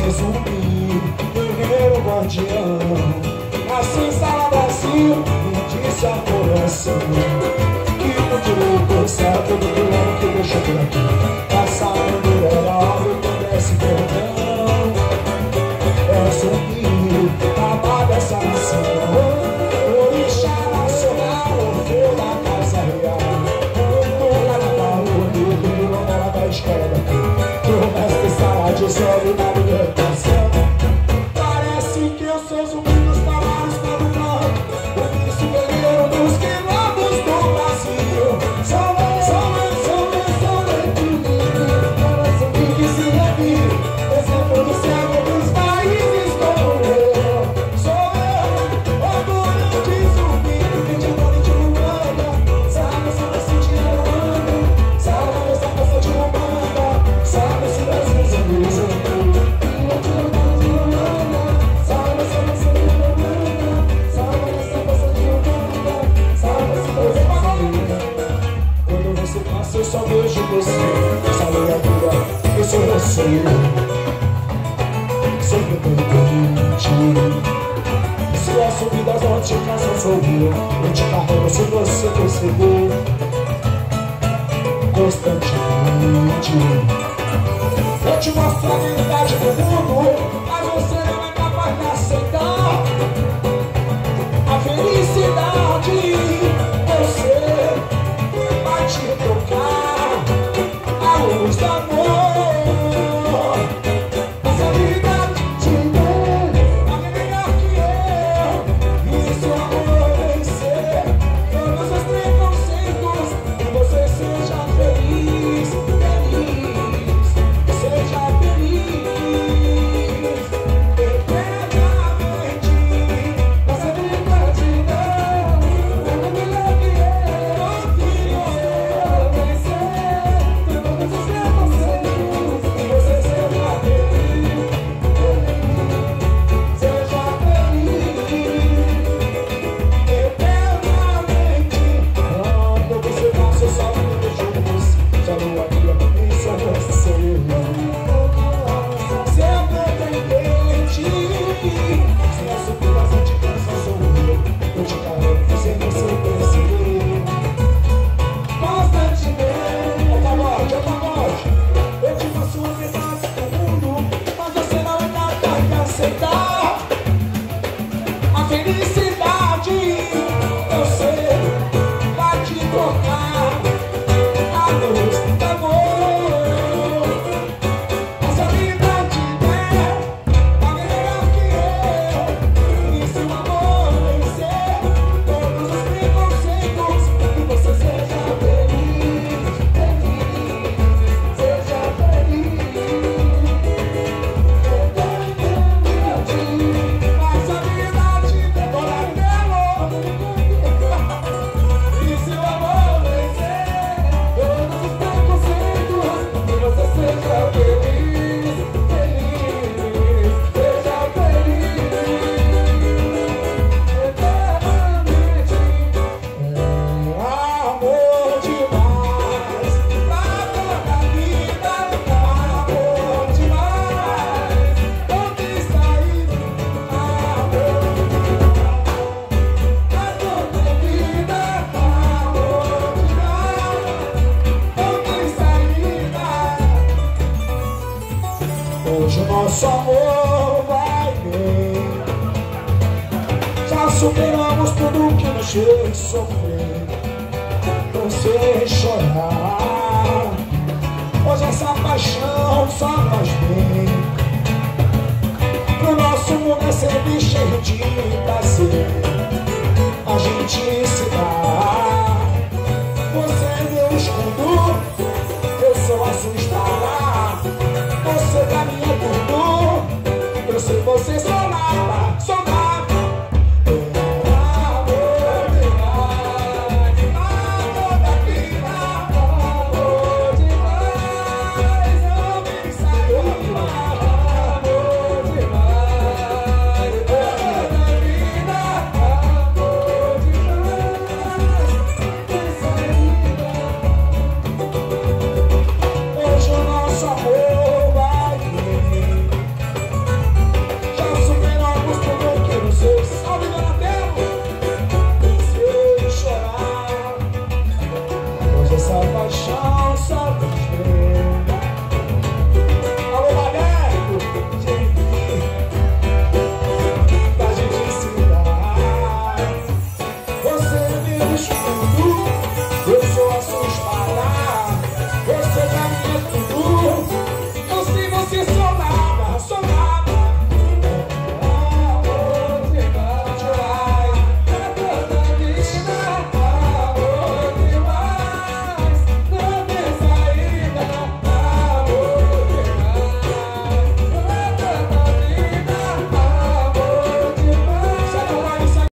zumbi, guerreiro guardião. Assim sala Brasil, me disse a coração que no direito certo do vilão que deixou por aqui. Passa a bandeira alva e merece perdão. É zumbi, apaga essa nação. Orixá nacional, orfeu da casa real. No carnaval, o vilão da escola. O mestre sala de sobe na libertação. Parece que eu sou zumbi dos palácios para o campo. O início guerreiro dos quilombos do Brasil. Sou zumbi que se revire. Exemplo do céu dos países como eu. Sou eu, orgulho de zumbi. Que de noite de Luanda. Sabe se você te amando. Sabe essa força de Luanda. Sabe se você zumbi, zumbi. Eu só vejo você, essa criatura, eu sou você. Sempre pergunte se a subida das notificações sou eu te carrego se você perceber constantemente. Eu te mostro a realidade do mundo, mas você não é capaz de aceitar a felicidade. Você vai te tocar a luz do amor. Essa vida te deu alguém melhor que eu. E se o amor vencer todos os preconceitos, que você seja feliz, feliz, seja feliz eternamente. Essa vida te deu alguém melhor que eu. Hoje o nosso amor vai bem. Já superamos tudo que nos fez sofrer, você chorar. Hoje essa paixão só faz bem. Pro nosso mundo é sempre cheio de prazer. A gente se dá. Você é meu escudo, eu sou a sua estrada.